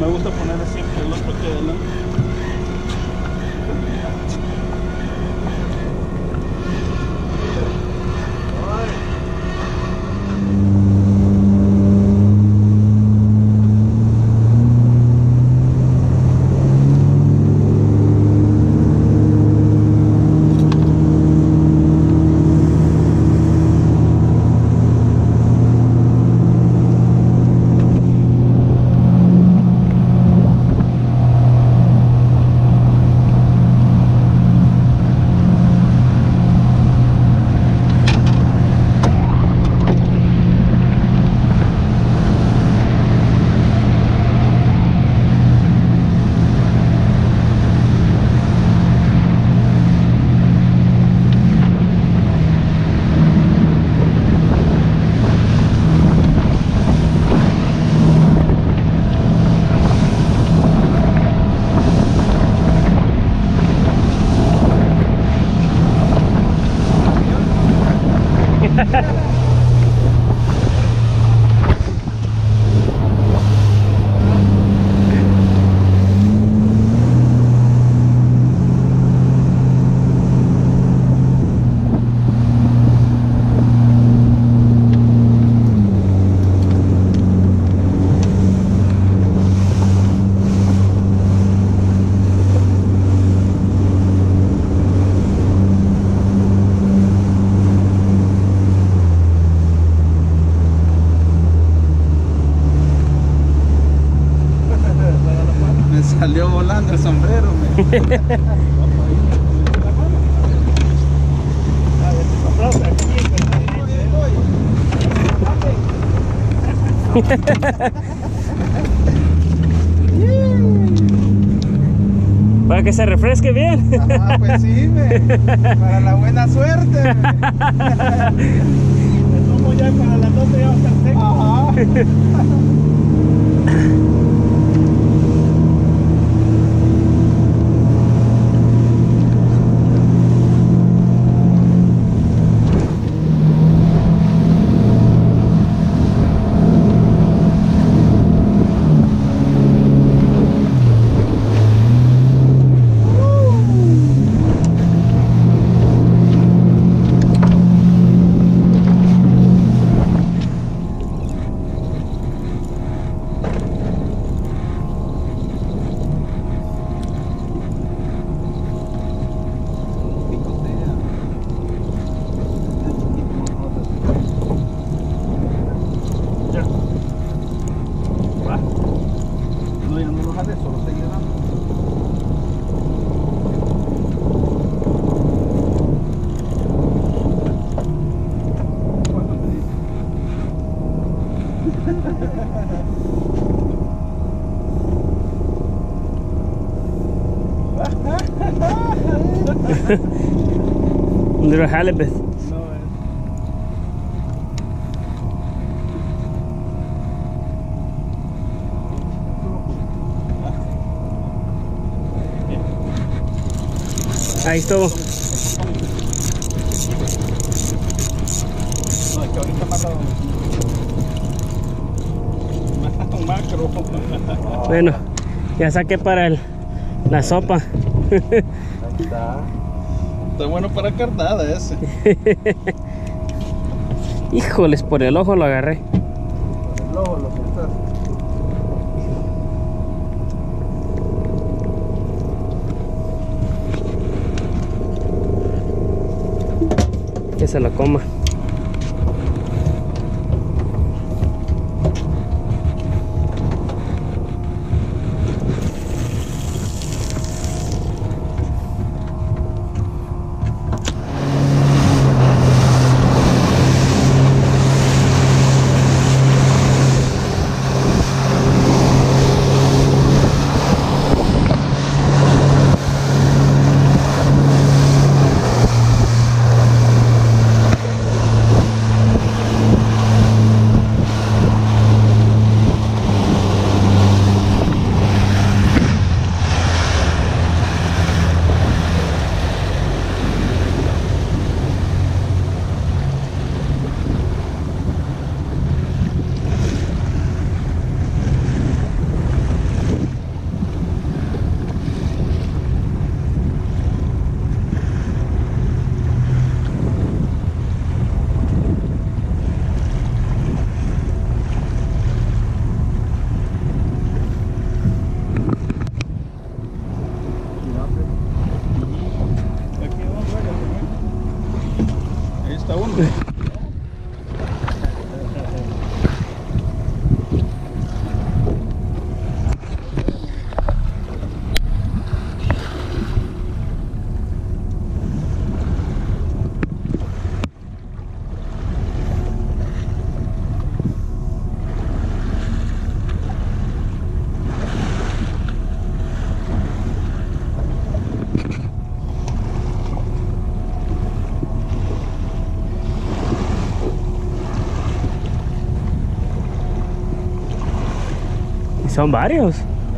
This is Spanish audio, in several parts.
gusta ponerle siempre el otro que adelante. Salió volando el sombrero. Para que se refresque bien. Ajá, pues sí, para la buena suerte. El tomo ya para las 12 ya va a estar seco. Ajá. Little halibut. Ahí estuvo. No, es que ahorita mata un macro. Bueno, ya saqué para la sopa. Ahí está. Está bueno para carnada ese. Híjoles, por el ojo lo agarré. Por el ojo lo soltaste. Que se lo coma. Son varios.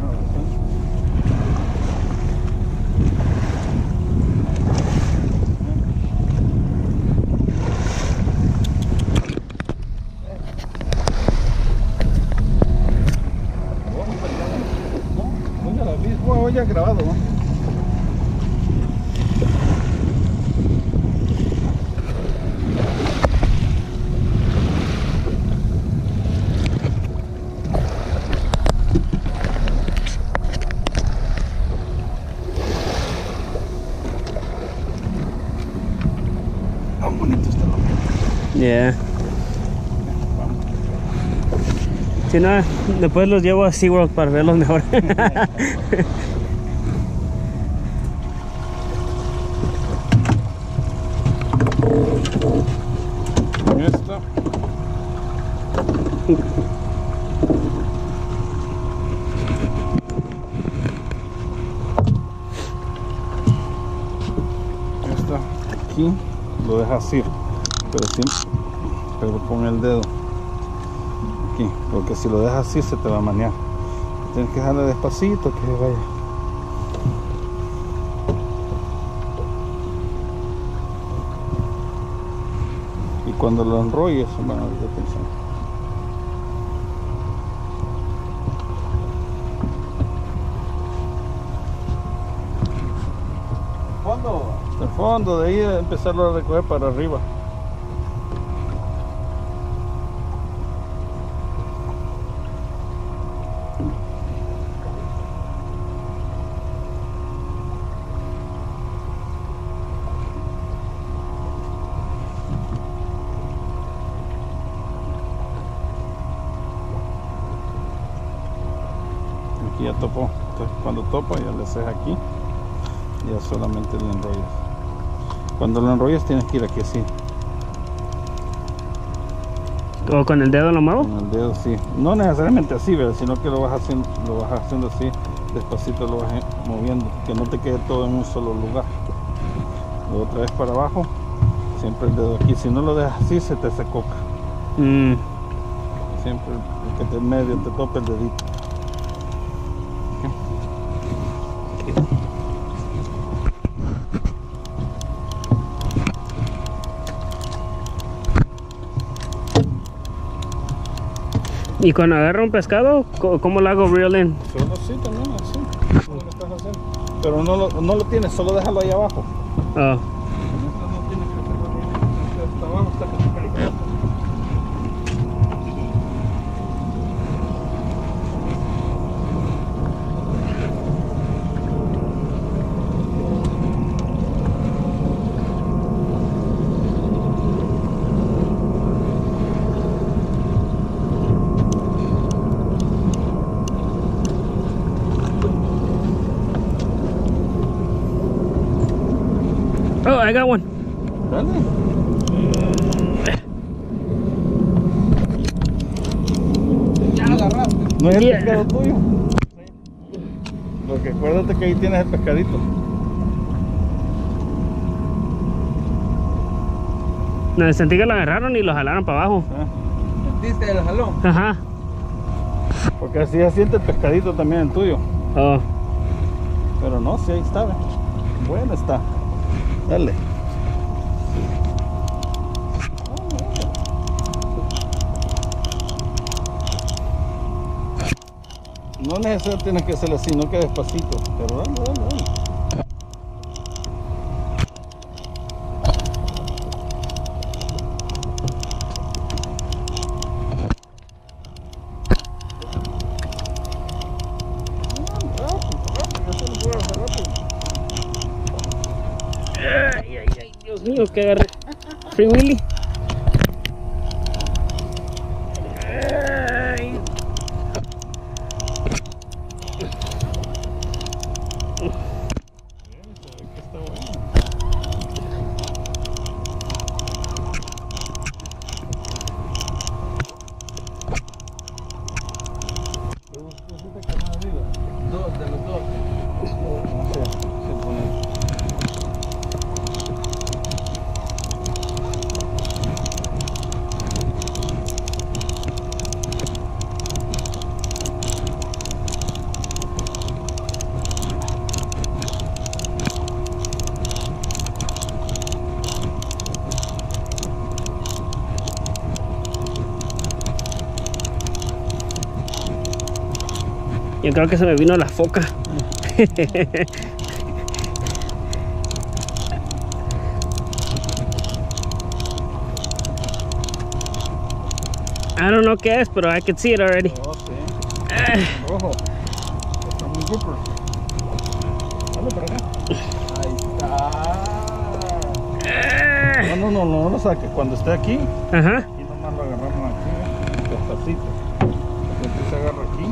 Hoy ya grabado, ¿no? Bonito está lo que. Yeah. Si no, después los llevo a SeaWorld para verlos mejor. Esta. Esta aquí lo deja así, pero siempre, pero con el dedo aquí, porque si lo dejas así se te va a manear. Tienes que dejarle despacito que vaya. Y cuando lo enrolles, bueno, ahorita pensando. Hasta el fondo, de ahí empezarlo a recoger para arriba. Aquí ya topó, entonces cuando topa ya le haces aquí, ya solamente lo enrollas. Cuando lo enrollas tienes que ir aquí así. ¿O con el dedo lo muevo? Con el dedo sí, no necesariamente así, ¿verdad? Sino que lo vas haciendo así, despacito lo vas moviendo, que no te quede todo en un solo lugar. Luego otra vez para abajo, siempre el dedo aquí, si no lo dejas así se te hace coca. Siempre el que te medio te tope el dedito. Y cuando agarro un pescado, ¿cómo lo hago reel in? Solo así también, así, como lo estás haciendo. Pero no lo tienes, solo déjalo ahí abajo. Oh. No tienes que hacerlo bien, hasta abajo está peligroso. Oh, I got one. Dale. Ya agarraste. No es el pescado tuyo. Porque acuérdate que ahí tienes el pescadito. No, sentí que lo agarraron y lo jalaron para abajo. ¿Sentiste el jalón? Ajá. Porque así ya siente el pescadito también el tuyo. Oh. Pero no, sí, ahí está. ¿Ve? Bueno está. Dale. No necesariamente tienes que hacerlo así, no que despacito. Pero dale. Ay, Dios mío, que agarré. Free Willy. Yo creo que se me vino la foca. I don't know qué es, pero I can see it already. Oh, sí. Ojo. Está muy grouper. Dale para acá. Ahí está. No lo saques. Cuando esté aquí, Ajá. aquí nomás lo agarramos aquí, despacito. Entonces se agarra aquí.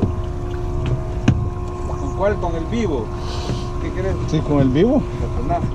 ¿Con cuál? ¿Con el vivo? ¿Qué querés? Sí, con el vivo. El penazo.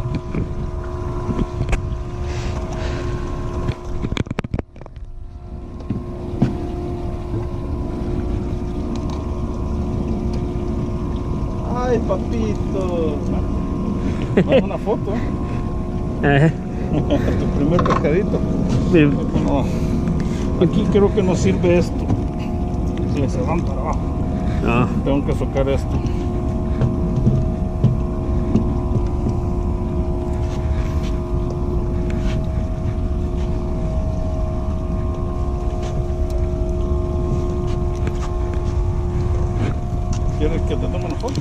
Ay, papito. Vamos a una foto. Ajá. Tu primer pescadito. Sí. No, aquí creo que no sirve esto. Sí, se van para abajo. No. Tengo que sacar esto. ¿Quieres que te tome una foto?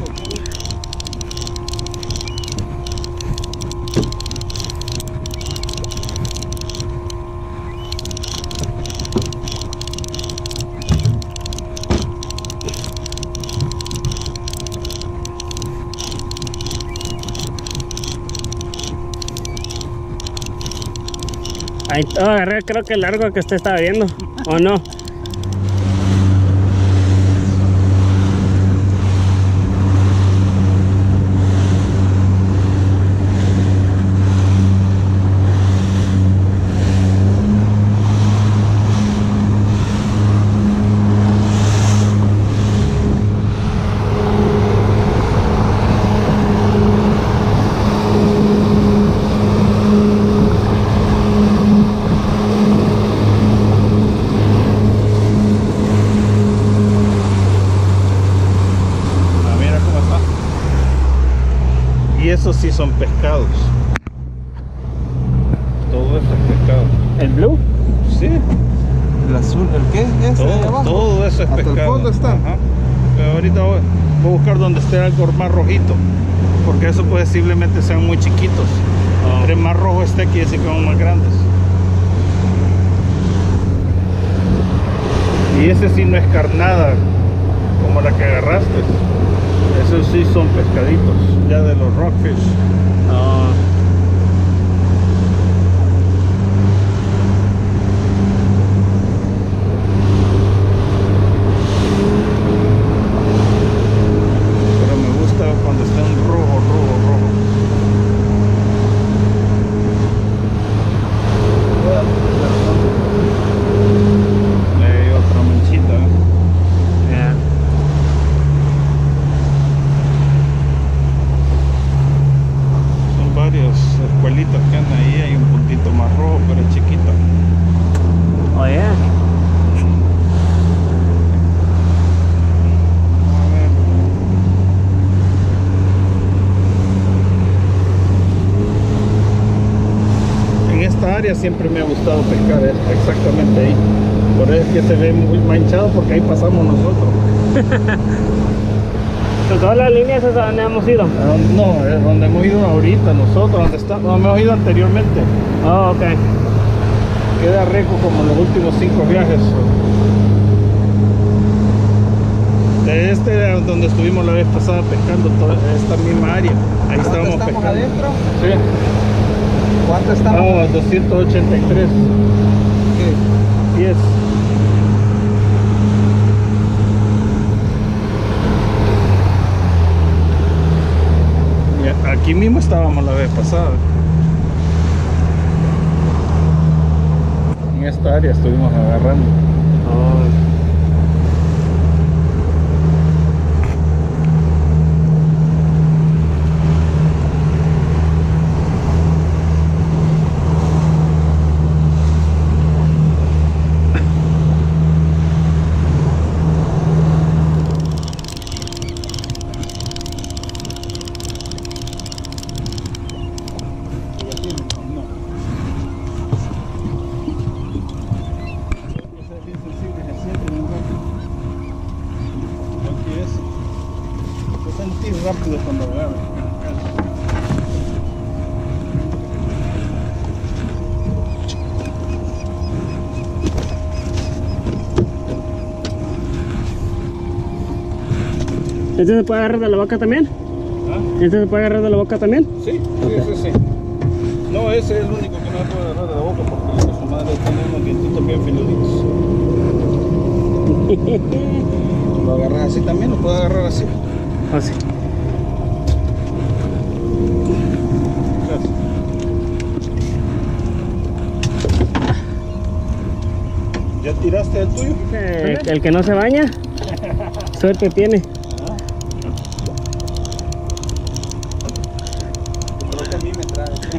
Ahí agarré, creo que el largo que usted estaba viendo. ¿O no? Esos sí son pescados. Todo eso es pescado. ¿El blue? Sí. El azul, ¿el qué? ¿Ese de abajo? Todo eso es Hasta pescado. el fondo está. Ajá. Pero ahorita voy a buscar donde esté algo más rojito. Porque esos posiblemente sean muy chiquitos. Entre más rojo esté, quiere decir que son más grandes. Y ese sí no es carnada como la que agarraste. Esos sí son pescaditos, ya de los rockfish. Oh. Pero me gusta cuando está en rojo. Hay otra manchita. Yeah. Varias escuelitas que andan ahí, hay un puntito más rojo, pero es chiquita. Oh, yeah. A ver. En esta área siempre me ha gustado pescar, exactamente ahí. Por eso es que se ve muy manchado, porque ahí pasamos nosotros. ¿Todas las líneas es a donde hemos ido? No, es donde hemos ido ahorita nosotros, donde hemos ido anteriormente. Oh, ok. Queda récord como los últimos 5 viajes. Este era donde estuvimos la vez pasada pescando, toda esta misma área. Ahí estábamos pescando. Adentro? Sí. ¿Cuánto estamos? Vamos a 283 pies. Aquí mismo estábamos la vez pasada. En esta área estuvimos agarrando. Oh. rápido cuando agarre. ¿Este se puede agarrar de la boca también? ¿Ah? ¿Este se puede agarrar de la boca también? Sí, sí. No, ese es el único que no se puede agarrar de la boca porque su madre tiene unos dientitos bien finuditos. Lo agarras así también, lo puedes agarrar así. Así. Gracias. ¿Ya tiraste el tuyo? El que no se baña, suerte tiene. Creo que a mí me trae. Sí.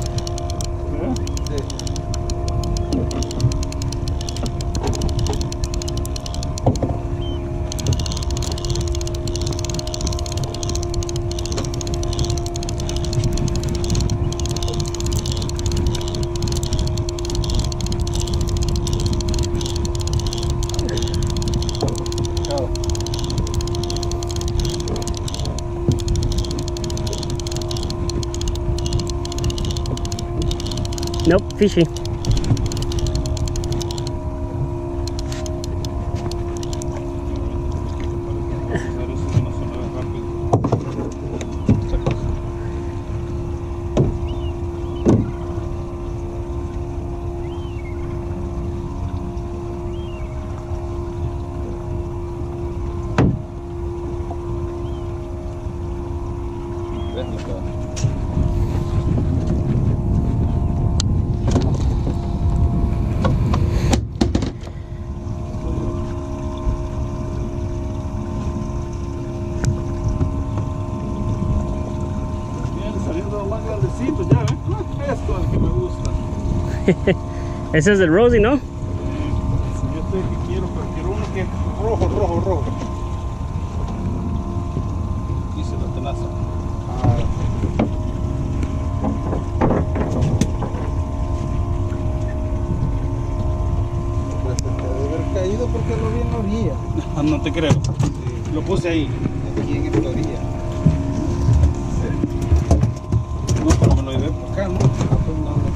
Nope, fishy. Más grandecito, ya ven. Esto es el que me gusta. Ese es el Rosie, ¿no? Yo estoy que quiero, pero quiero uno que es rojo. Dice la tenaza. Pues te debe haber caído porque lo vi en la orilla. No te creo. Sí. Lo puse ahí. Aquí en esta orilla. No, pero me lo llevé por acá, ¿no? Pues no sé.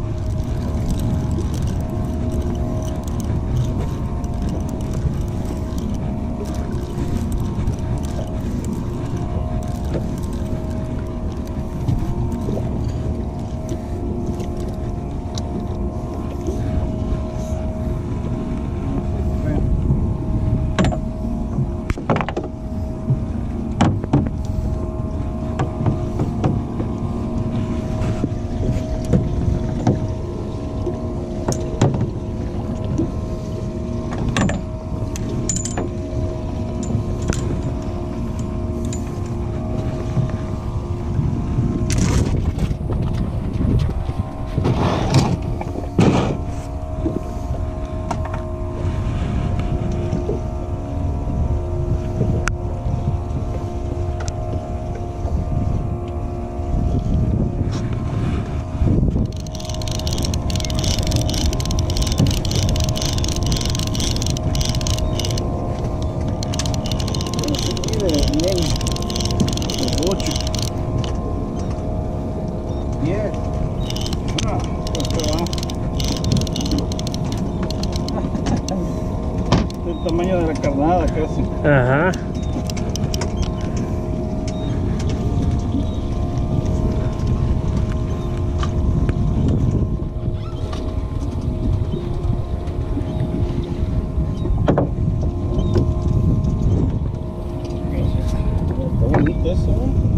El tamaño de la carnada casi. Ajá. Está bonito eso,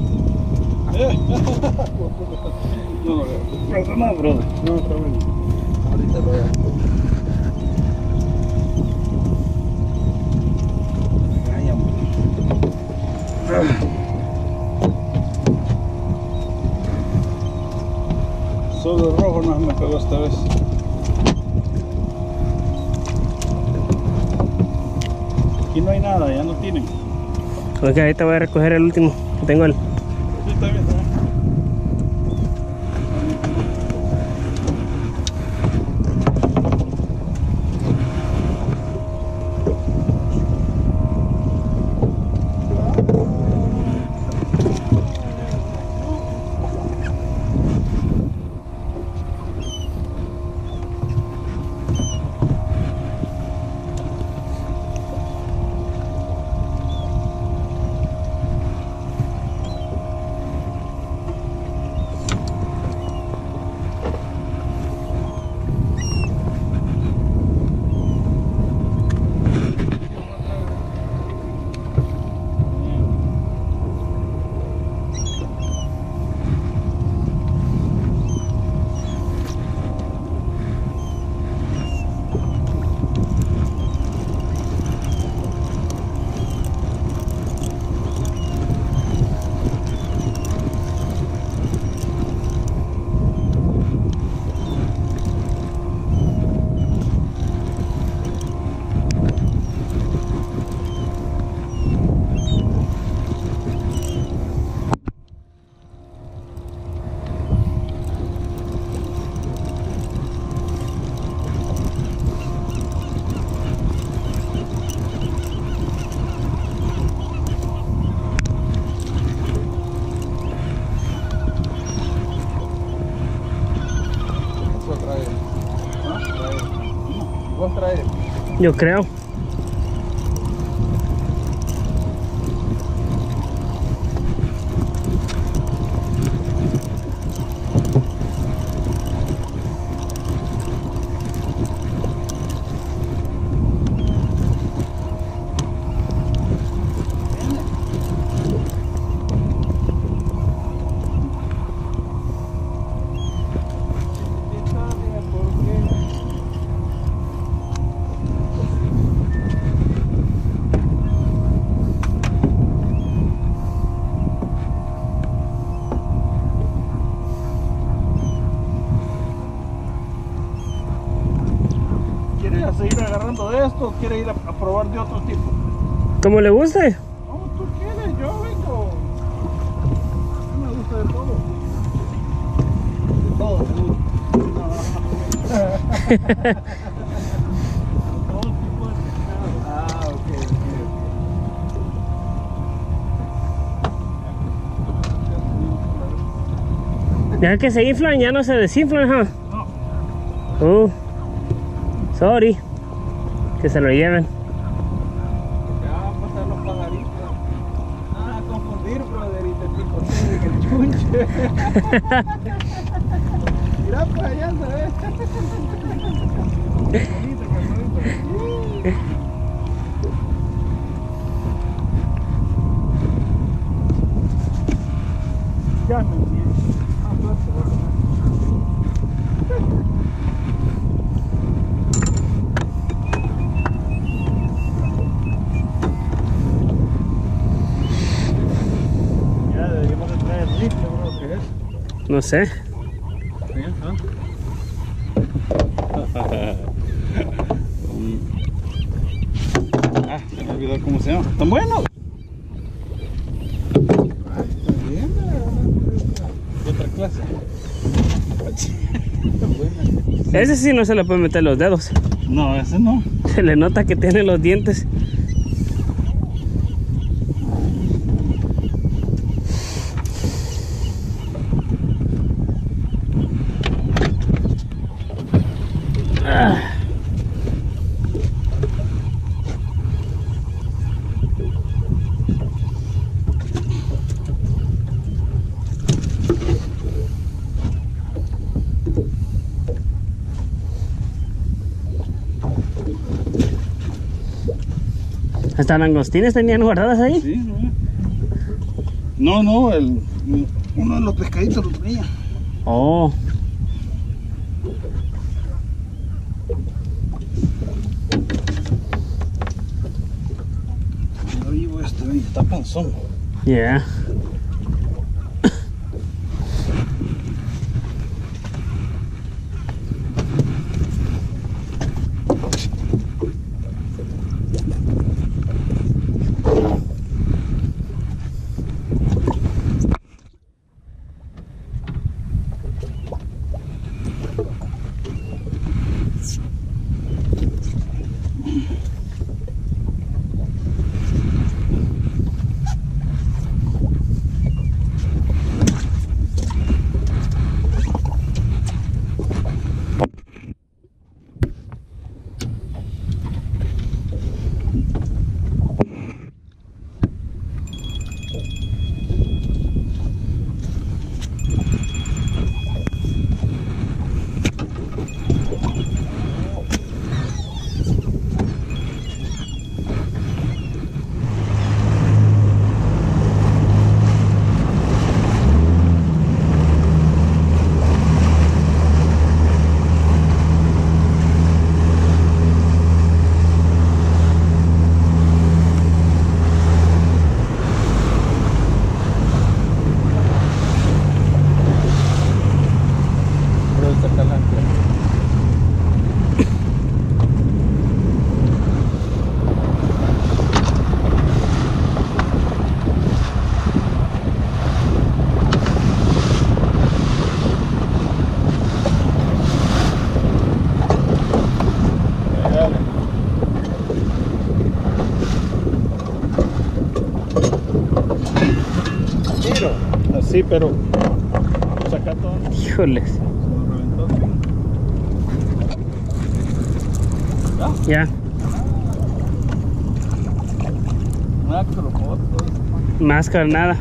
No, pasa nada, brother. No, está bueno. Ahorita lo veo. Solo el rojo no me pegó esta vez. Aquí no hay nada, ya no tienen. Ok, ahorita voy a recoger el último. Tengo el... Sí, está bien, está bien. vos traes. Yo creo. ¿Seguir agarrando de esto o quiere ir a probar de otro tipo? ¿Cómo le guste? No, tú quieres, yo vengo. A mí me gusta de todo. De todo, de todo. Todo tipo de pescado. Ah, ok. Ya que se inflan, ya no se desinflan, ¿ja? No. Sorry. Que se lo lleven. Ya van a pasar los pajaritos. Ah, a confundir, brother, y te picotean en el chunche. Mira por allá, ¿sabes? Bonito, bonito. Ya me olvidé. Ah, fuerte, fuerte. Ya deberíamos de traer el rifle, bro, ¿qué es? No sé. Ah, se me olvidó cómo se llama. ¿Están buenos? Bien, ¿De otra clase? Ese sí no se le puede meter los dedos. No, ese no. Se le nota que tiene los dientes. ¿Hasta langostines tenían guardadas ahí? Sí, no. No, uno de los pescaditos lo traía. Oh. Yo vivo está panzón. Yeah. Sí, pero saca todo. Híjoles. Se lo reventó, sí. Ya. Nada que lo puedo, Más carnada.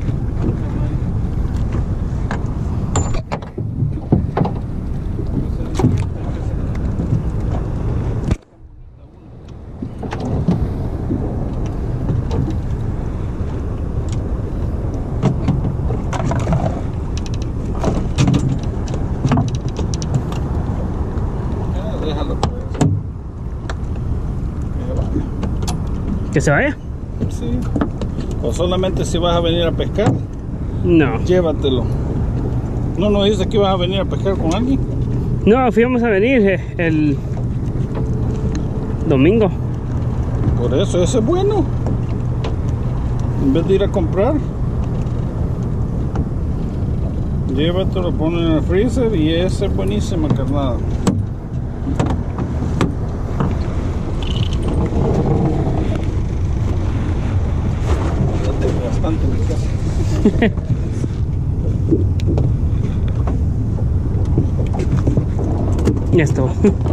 déjalo pues. ¿Que se vaya? Sí. O solamente si vas a venir a pescar, No. llévatelo. No dice que ibas a venir a pescar con alguien. No, fuimos a venir el domingo. Por eso, ese es bueno. En vez de ir a comprar, llévatelo, ponlo en el freezer y ese es buenísima carnada. Ya tengo bastante en mi casa. Ya estuvo.